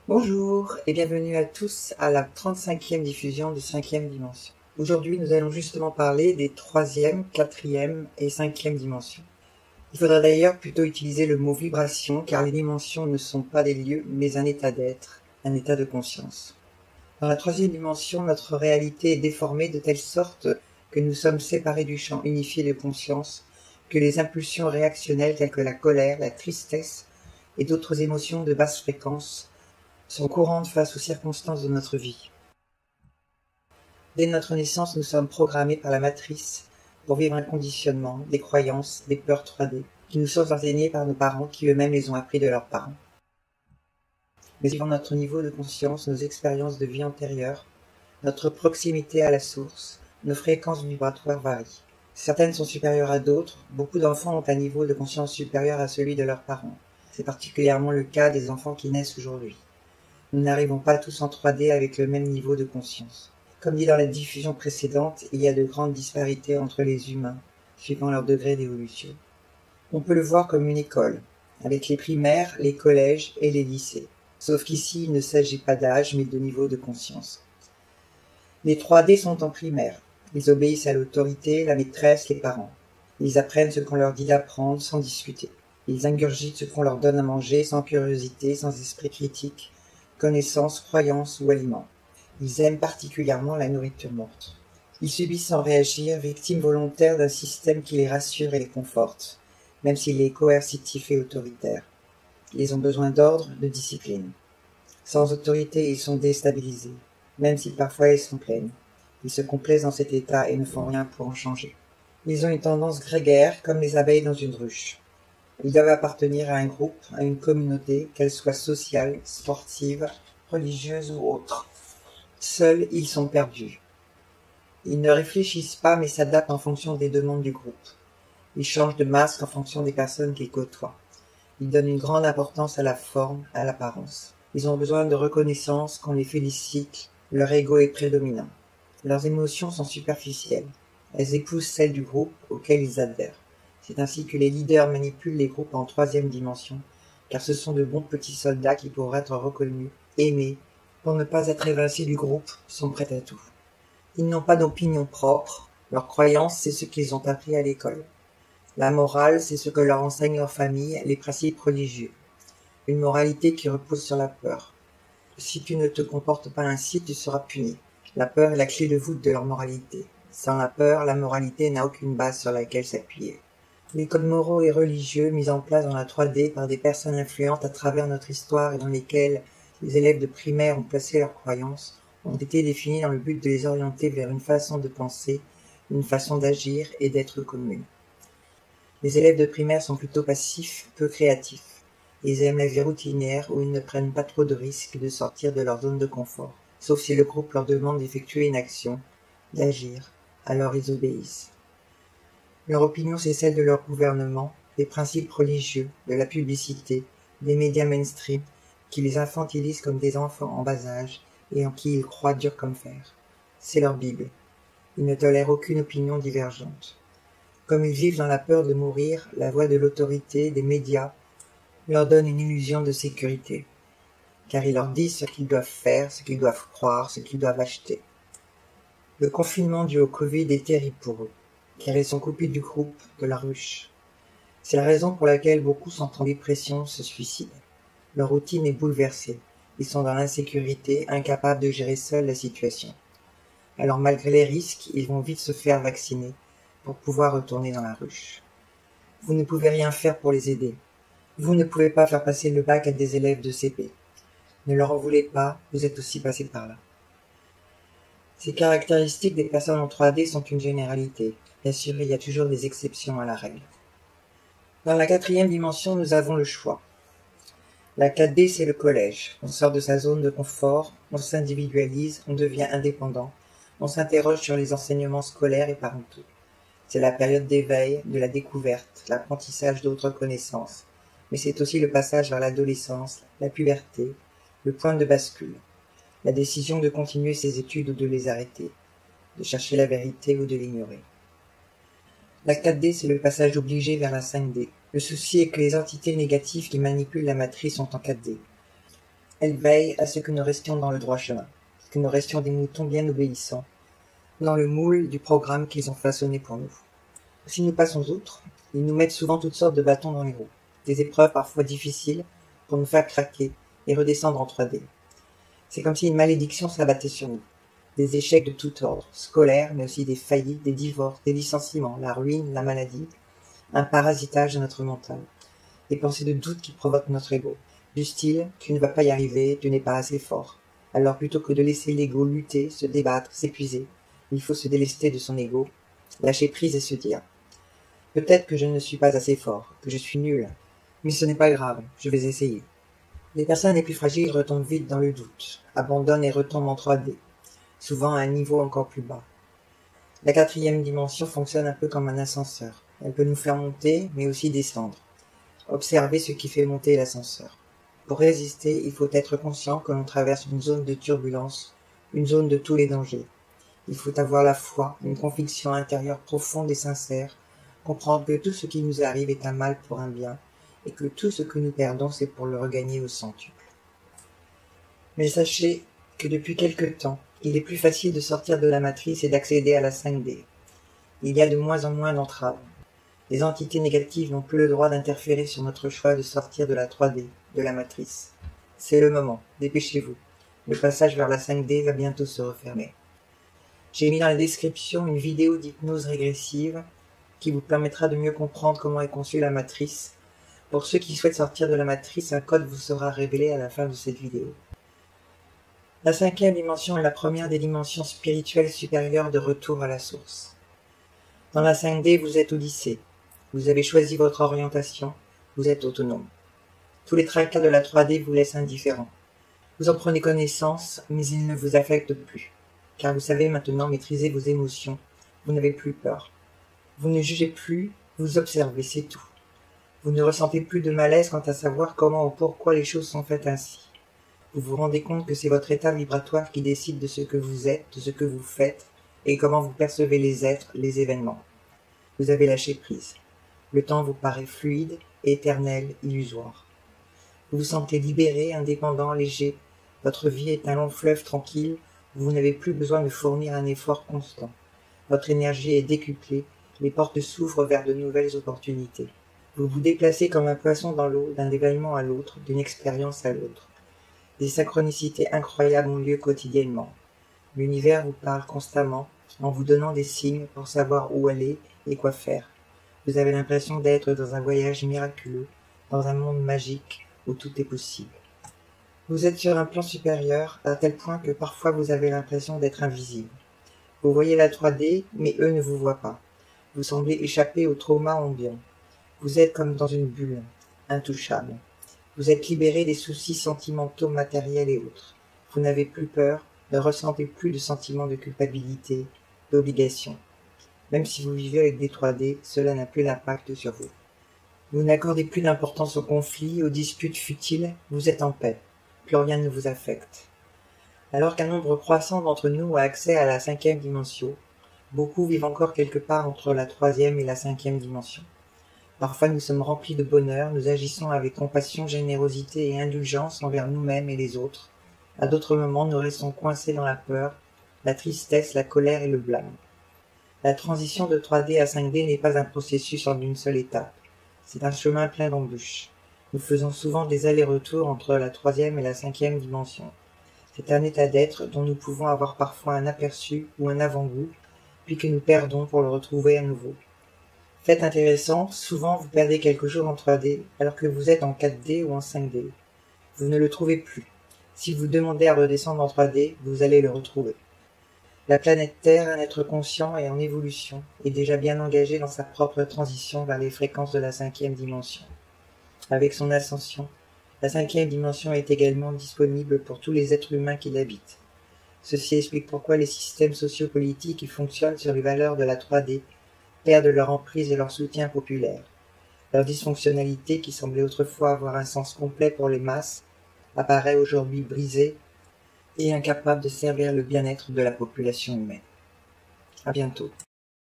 Bonjour et bienvenue à tous à la 35e diffusion de 5e dimension. Aujourd'hui, nous allons justement parler des 3e, 4e et 5e dimensions. Il faudra d'ailleurs plutôt utiliser le mot vibration car les dimensions ne sont pas des lieux mais un état d'être, un état de conscience. Dans la 3e dimension, notre réalité est déformée de telle sorte que nous sommes séparés du champ unifié de conscience, que les impulsions réactionnelles telles que la colère, la tristesse et d'autres émotions de basse fréquence sont courantes face aux circonstances de notre vie. Dès notre naissance, nous sommes programmés par la matrice pour vivre un conditionnement, des croyances, des peurs 3D, qui nous sont enseignées par nos parents qui eux-mêmes les ont appris de leurs parents. Mais suivant notre niveau de conscience, nos expériences de vie antérieures, notre proximité à la source, nos fréquences vibratoires varient. Certaines sont supérieures à d'autres, beaucoup d'enfants ont un niveau de conscience supérieur à celui de leurs parents. C'est particulièrement le cas des enfants qui naissent aujourd'hui. Nous n'arrivons pas tous en 3D avec le même niveau de conscience. Comme dit dans la diffusion précédente, il y a de grandes disparités entre les humains, suivant leur degré d'évolution. On peut le voir comme une école, avec les primaires, les collèges et les lycées. Sauf qu'ici, il ne s'agit pas d'âge, mais de niveau de conscience. Les 3D sont en primaire. Ils obéissent à l'autorité, la maîtresse, les parents. Ils apprennent ce qu'on leur dit d'apprendre sans discuter. Ils ingurgitent ce qu'on leur donne à manger sans curiosité, sans esprit critique, connaissances, croyances ou aliments. Ils aiment particulièrement la nourriture morte. Ils subissent sans réagir, victimes volontaires d'un système qui les rassure et les conforte, même s'il est coercitif et autoritaire. Ils ont besoin d'ordre, de discipline. Sans autorité, ils sont déstabilisés, même si parfois ils s'en plaignent. Ils se complaisent dans cet état et ne font rien pour en changer. Ils ont une tendance grégaire, comme les abeilles dans une ruche. Ils doivent appartenir à un groupe, à une communauté, qu'elle soit sociale, sportive, religieuse ou autre. Seuls, ils sont perdus. Ils ne réfléchissent pas mais s'adaptent en fonction des demandes du groupe. Ils changent de masque en fonction des personnes qu'ils côtoient. Ils donnent une grande importance à la forme, à l'apparence. Ils ont besoin de reconnaissance, qu'on les félicite, leur ego est prédominant. Leurs émotions sont superficielles. Elles épousent celles du groupe auquel ils adhèrent. C'est ainsi que les leaders manipulent les groupes en 3e dimension, car ce sont de bons petits soldats qui, pour être reconnus, aimés, pour ne pas être évincés du groupe, sont prêts à tout. Ils n'ont pas d'opinion propre, leurs croyances, c'est ce qu'ils ont appris à l'école. La morale, c'est ce que leur enseigne leur famille, les principes religieux. Une moralité qui repose sur la peur. Si tu ne te comportes pas ainsi, tu seras puni. La peur est la clé de voûte de leur moralité. Sans la peur, la moralité n'a aucune base sur laquelle s'appuyer. Les codes moraux et religieux mis en place dans la 3D par des personnes influentes à travers notre histoire et dans lesquels les élèves de primaire ont placé leurs croyances ont été définis dans le but de les orienter vers une façon de penser, une façon d'agir et d'être commune. Les élèves de primaire sont plutôt passifs, peu créatifs. Ils aiment la vie routinière où ils ne prennent pas trop de risques de sortir de leur zone de confort, sauf si le groupe leur demande d'effectuer une action, d'agir, alors ils obéissent. Leur opinion, c'est celle de leur gouvernement, des principes religieux, de la publicité, des médias mainstream, qui les infantilisent comme des enfants en bas âge et en qui ils croient dur comme fer. C'est leur Bible. Ils ne tolèrent aucune opinion divergente. Comme ils vivent dans la peur de mourir, la voix de l'autorité, des médias, leur donne une illusion de sécurité, car ils leur disent ce qu'ils doivent faire, ce qu'ils doivent croire, ce qu'ils doivent acheter. Le confinement dû au Covid est terrible pour eux, car ils sont coupés du groupe, de la ruche. C'est la raison pour laquelle beaucoup sont en dépression, se suicident. Leur routine est bouleversée. Ils sont dans l'insécurité, incapables de gérer seuls la situation. Alors malgré les risques, ils vont vite se faire vacciner pour pouvoir retourner dans la ruche. Vous ne pouvez rien faire pour les aider. Vous ne pouvez pas faire passer le bac à des élèves de CP. Ne leur en voulez pas, vous êtes aussi passé par là. Ces caractéristiques des personnes en 3D sont une généralité. Bien sûr, il y a toujours des exceptions à la règle. Dans la 4e dimension, nous avons le choix. La 4D, c'est le collège. On sort de sa zone de confort, on s'individualise, on devient indépendant, on s'interroge sur les enseignements scolaires et parentaux. C'est la période d'éveil, de la découverte, l'apprentissage d'autres connaissances. Mais c'est aussi le passage vers l'adolescence, la puberté, le point de bascule. La décision de continuer ses études ou de les arrêter, de chercher la vérité ou de l'ignorer. La 4D, c'est le passage obligé vers la 5D. Le souci est que les entités négatives qui manipulent la matrice sont en 4D. Elle veille à ce que nous restions dans le droit chemin, que nous restions des moutons bien obéissants, dans le moule du programme qu'ils ont façonné pour nous. Si nous passons outre, ils nous mettent souvent toutes sortes de bâtons dans les roues, des épreuves parfois difficiles pour nous faire craquer et redescendre en 3D. C'est comme si une malédiction s'abattait sur nous. Des échecs de tout ordre, scolaires, mais aussi des faillites, des divorces, des licenciements, la ruine, la maladie, un parasitage de notre mental, des pensées de doute qui provoquent notre ego, du style « tu ne vas pas y arriver, tu n'es pas assez fort ». Alors plutôt que de laisser l'ego lutter, se débattre, s'épuiser, il faut se délester de son ego, lâcher prise et se dire « peut-être que je ne suis pas assez fort, que je suis nul, mais ce n'est pas grave, je vais essayer ». Les personnes les plus fragiles retombent vite dans le doute, abandonnent et retombent en 3D, souvent à un niveau encore plus bas. La 4e dimension fonctionne un peu comme un ascenseur. Elle peut nous faire monter, mais aussi descendre. Observez ce qui fait monter l'ascenseur. Pour résister, il faut être conscient que l'on traverse une zone de turbulence, une zone de tous les dangers. Il faut avoir la foi, une conviction intérieure profonde et sincère, comprendre que tout ce qui nous arrive est un mal pour un bien, et que tout ce que nous perdons, c'est pour le regagner au centuple. Mais sachez que depuis quelque temps, il est plus facile de sortir de la matrice et d'accéder à la 5D. Il y a de moins en moins d'entraves. Les entités négatives n'ont plus le droit d'interférer sur notre choix de sortir de la 3D, de la matrice. C'est le moment, dépêchez-vous. Le passage vers la 5D va bientôt se refermer. J'ai mis dans la description une vidéo d'hypnose régressive qui vous permettra de mieux comprendre comment est conçue la matrice. Pour ceux qui souhaitent sortir de la matrice, un code vous sera révélé à la fin de cette vidéo. La 5e dimension est la première des dimensions spirituelles supérieures de retour à la source. Dans la 5D, vous êtes au lycée. Vous avez choisi votre orientation. Vous êtes autonome. Tous les tracas de la 3D vous laissent indifférent. Vous en prenez connaissance, mais ils ne vous affectent plus. Car vous savez maintenant maîtriser vos émotions. Vous n'avez plus peur. Vous ne jugez plus, vous observez, c'est tout. Vous ne ressentez plus de malaise quant à savoir comment ou pourquoi les choses sont faites ainsi. Vous vous rendez compte que c'est votre état vibratoire qui décide de ce que vous êtes, de ce que vous faites, et comment vous percevez les êtres, les événements. Vous avez lâché prise. Le temps vous paraît fluide, éternel, illusoire. Vous vous sentez libéré, indépendant, léger. Votre vie est un long fleuve tranquille, où vous n'avez plus besoin de fournir un effort constant. Votre énergie est décuplée, les portes s'ouvrent vers de nouvelles opportunités. Vous vous déplacez comme un poisson dans l'eau, d'un événement à l'autre, d'une expérience à l'autre. Des synchronicités incroyables ont lieu quotidiennement. L'univers vous parle constamment, en vous donnant des signes pour savoir où aller et quoi faire. Vous avez l'impression d'être dans un voyage miraculeux, dans un monde magique où tout est possible. Vous êtes sur un plan supérieur, à tel point que parfois vous avez l'impression d'être invisible. Vous voyez la 3D, mais eux ne vous voient pas. Vous semblez échapper au trauma ambiant. Vous êtes comme dans une bulle, intouchable. Vous êtes libéré des soucis sentimentaux, matériels et autres. Vous n'avez plus peur, ne ressentez plus de sentiments de culpabilité, d'obligation. Même si vous vivez avec des 3D, cela n'a plus d'impact sur vous. Vous n'accordez plus d'importance aux conflits, aux disputes futiles, vous êtes en paix. Plus rien ne vous affecte. Alors qu'un nombre croissant d'entre nous a accès à la 5e dimension, beaucoup vivent encore quelque part entre la 3e et la 5e dimension. Parfois nous sommes remplis de bonheur, nous agissons avec compassion, générosité et indulgence envers nous-mêmes et les autres. À d'autres moments, nous restons coincés dans la peur, la tristesse, la colère et le blâme. La transition de 3D à 5D n'est pas un processus en une seule étape. C'est un chemin plein d'embûches. Nous faisons souvent des allers-retours entre la 3e et la 5e dimension. C'est un état d'être dont nous pouvons avoir parfois un aperçu ou un avant-goût, puis que nous perdons pour le retrouver à nouveau. Fait intéressant, souvent vous perdez quelques jours en 3D, alors que vous êtes en 4D ou en 5D. Vous ne le trouvez plus. Si vous demandez à redescendre en 3D, vous allez le retrouver. La planète Terre, un être conscient et en évolution, est déjà bien engagée dans sa propre transition vers les fréquences de la 5e dimension. Avec son ascension, la 5e dimension est également disponible pour tous les êtres humains qui l'habitent. Ceci explique pourquoi les systèmes sociopolitiques qui fonctionnent sur les valeurs de la 3D perdent leur emprise et leur soutien populaire. Leur dysfonctionnalité, qui semblait autrefois avoir un sens complet pour les masses, apparaît aujourd'hui brisée et incapable de servir le bien-être de la population humaine. À bientôt.